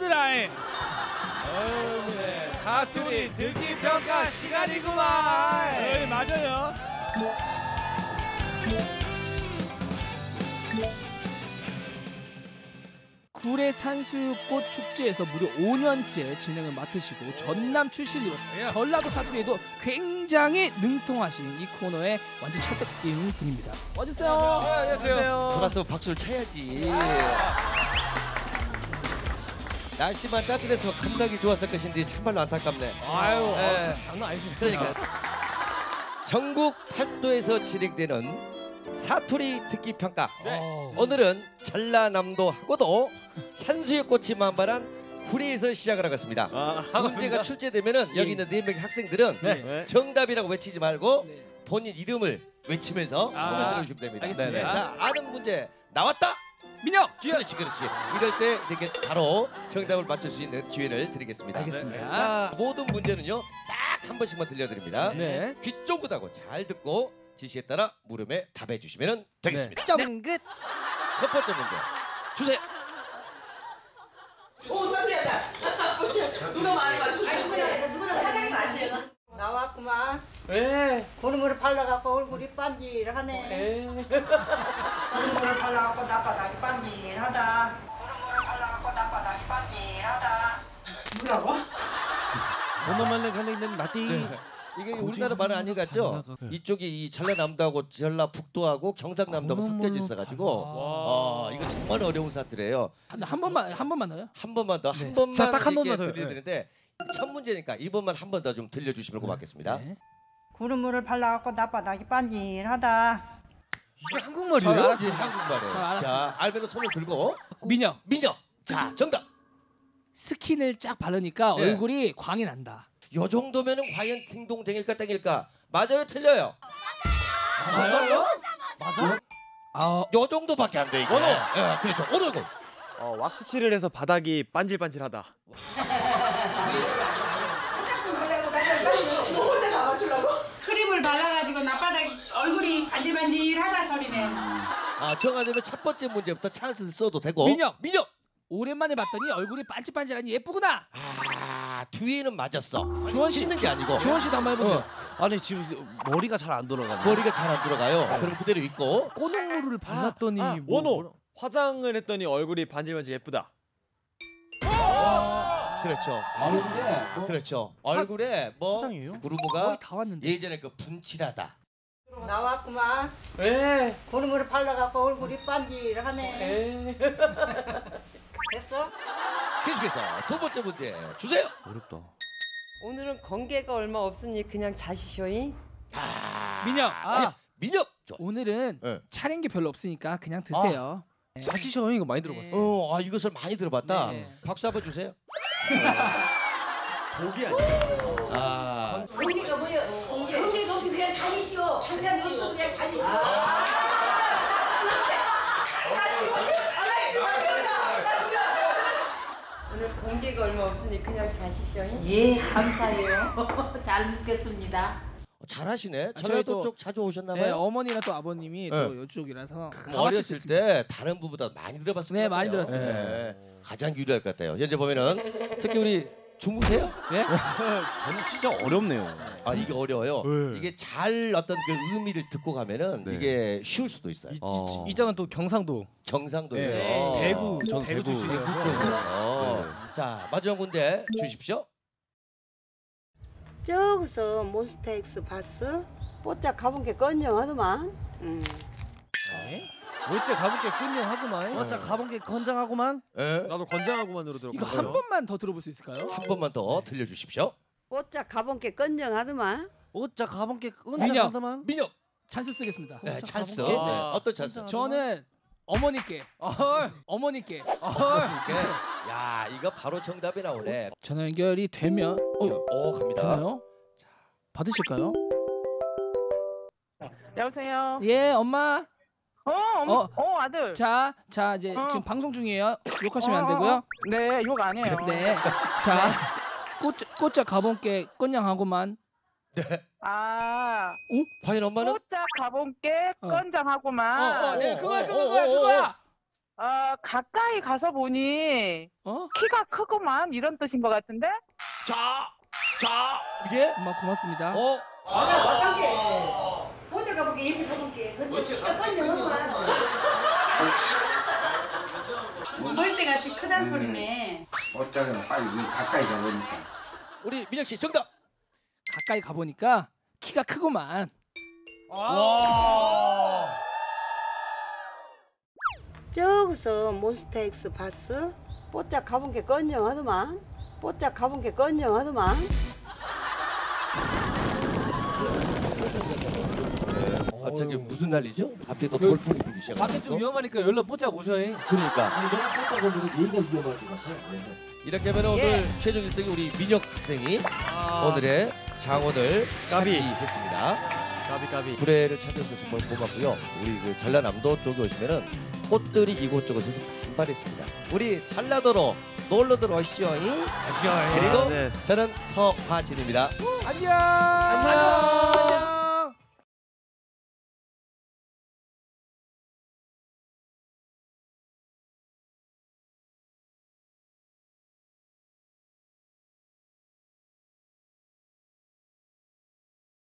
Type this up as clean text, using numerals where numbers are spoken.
얘들아. 네. 사투리 듣기 평가 시간이구만. 네, 맞아요. 구례 산수꽃 축제에서 무려 5년째 진행을 맡으시고 전남 출신으로 전라도 사투리에도 굉장히 능통하신 이 코너에 완전 찰떡인 분입니다. 와주세요. 안녕하세요. 돌아서 박수를 쳐야지. 날씨만 따뜻해서 감각이 좋았을 것인데 참말로 안타깝네. 아유, 네. 장난 아니시네. 그러니까 전국 8도에서 진행되는 사투리 듣기 평가. 네. 오늘은 전라남도하고도 산수의 꽃이 만발한 구리에서 시작을 하겠습니다. 문제가 출제되면은 여기 있는 4명의 학생들은 네. 정답이라고 외치지 말고 네. 본인 이름을 외치면서 손을 들어주시면 됩니다. 알겠습니다. 자, 아는 문제 나왔다. 민혁. 그렇지. 이럴 때 이렇게 바로 정답을 맞출 수 있는 기회를 드리겠습니다. 알겠습니다. 자, 모든 문제는요 딱 한 번씩만 들려드립니다. 네. 귀 쫑긋하고 잘 듣고 지시에 따라 물음에 답해 주시면 되겠습니다. 쫑긋. 첫 번째 문제 주세요. 오, 사투리하다. 누가 많이 맞추는 거야? 누구나 사장이 마시려나? 나왔구만. 네. 고르고르 발라갖고 얼굴이 반질하네. 고르고르 발라갖고 나바닥이 반질하다. 고르고르 발라갖고 나바닥이 반질하다. 뭐라고? 오늘만에 가는 있는 나띠. 이게 우리나라 말은 아닌 것 같죠? 이쪽이 이 전라남도하고 전라북도하고 경상남도하고 섞여져 있어가지고 이거 정말 어려운 사투리예요. 한 번만 넣어요? 한 번만 더, 한 네. 번만 자, 딱한 번만 이렇게 더요. 들려드리는데 첫 문제니까 이번만 한 번 더 좀 들려주시면 고맙겠습니다. 네. 고르고르 발라갖고 나바닥이 반질하다. 이게 저 한국말이에요? 알았어요. 예, 한국말이에요. 저 알았어요. 자, 알면 손을 들고 민혁. 민혁. 자, 정답. 스킨을 쫙 바르니까 네. 얼굴이 광이 난다. 요 정도면은 과연 팅동댕일까 땡일까? 맞아요, 틀려요? 맞아요? 맞아? 요 정도밖에 안 돼 이게. 원호. 예, 그렇죠. 원호군. 왁스칠을 해서 바닥이 반질반질하다. 크림을 발라가지고 나바닥 얼굴이 반질반질하다 소리네. 아, 정하려면 첫 번째 문제부터 찬스 써도 되고. 민혁. 민혁. 오랜만에 봤더니 얼굴이 반질반질하니 예쁘구나. 아, 뒤에는 맞았어. 주원 씨. 씻는 게 아니고. 주원 씨도 한번 해보세요. 아니 지금 머리가 잘 안 돌아가네. 머리가 잘 안 들어가요. 그럼 그대로 있고. 꼬농물을 발랐더니 원호 화장을 했더니 얼굴이 반질반질 예쁘다. 그렇죠. 그렇죠. 얼굴에 뭐 화장이에요? 구루무가 거의 다 왔는데. 예전에 그 분칠하다. 나왔구만. 네. 고르고르 발라갖고 얼굴이 반질하네. 네. 됐어? 계속해서 두 번째 문제 주세요. 어렵다. 오늘은 관계가 얼마 없으니 그냥 자시쇼이. 민혁. 민혁. 좋아. 오늘은 네. 차린 게 별로 없으니까 그냥 드세요. 사시셔 이거 많이 들어봤어. 아, 이것을 많이 들어봤다. 네. 박수 한번 주세요. 복이 아니야. 아, 관계가 뭐야? 관계가 없이 그냥 자시쇼. 반찬이 없어도 그냥 자시쇼. 오늘 관계가 얼마 없으니 그냥 자시쇼이. 예, 감사해요. 잘 먹겠습니다. 잘하시네. 아, 전라도 저희도- 쪽 자주 오셨나봐요. 네, 어머니나 또 아버님이 네. 또 이쪽이라서 다 같이 어렸을 있습니다. 때 다른 부보다 많이 들어봤을 네, 것 많이 같아요. 들었어요. 네. 가장 유리할 것 같아요. 현재 보면은 특히 우리 주무세요? 네? 저는 진짜 어렵네요. 아, 이게 어려워요. 네. 이게 잘 어떤 그 의미를 듣고 가면은 네. 이게 쉬울 수도 있어요. 이 장은 또 경상도. 경상도에서 네. 대구. 전 대구 대구 출신이라서. 쪽에서. 자, 마지막 문제 주십시오. 저기서 몬스타엑스 봤어? 뽀짝 가본 게 건정하더만. 어째 가볼게 끈용하구만. 어째 가본 게 건장하구만. 예. 나도 건장하고만으로 이거 들었거든요. 한 번만 더 들어볼 수 있을까요? 한 번만 더 들려주십시오. 뽀짝 가본 게 건정하더만. 어째 가본 게 민혁. 건장하구만. 민혁. 찬스 쓰겠습니다. 네, 찬스. 가볼게. 네. 어떤 찬스? 저는 어머니께. 어머니께. 야, 이거 바로 정답이 나오네. 전화 연결이 되면 갑니다. 되나요? 받으실까요? 여보세요. 예, 엄마. 아들. 자, 이제 지금 방송 중이에요. 욕하시면 안 되고요. 네, 욕 안 해요. 네. 자, 꽃짝 가본께 건양하고만. 과연 엄마는? 꽃짝 가본께 건장하고만. 네, 그거야. 가까이 가서 보니 키가 크구만 이런 뜻인 것 같은데? 자 이게 엄마 고맙습니다. 맞아, 맞단게. 보자 가볼게, 옆에 가볼게. 근데 키가 건져놓으면. 멀대같이 크단 소리네. 어쩌면 빨리 가까이 가보니까. 우리 민혁 씨 정답. 가까이 가보니까 키가 크구만. 저기서 몬스타엑스 봤어? 뽀짝 가본 게 건정하더만. 뽀짝 가본 게 건정하더만. 갑자기 무슨 난리죠? 갑자기 또 돌풍이 불기 시작. 밖에 좀 위험하니까 열로 뽀짝 오셔요. 그러니까. 위험할 것 같아. 이렇게 하면 오늘 최종 1등이 우리 민혁 학생이 오늘의 장원을 까비. 차지했습니다. 까비. 구례를 찾아서 정말 고맙고요. 우리 그 전라남도 쪽에 오시면은 꽃들이 이곳저곳에서 분발했습니다. 우리 전라도로 놀러 들어오시죠. 그리고 네. 저는 서화진입니다. 안녕. 안녕.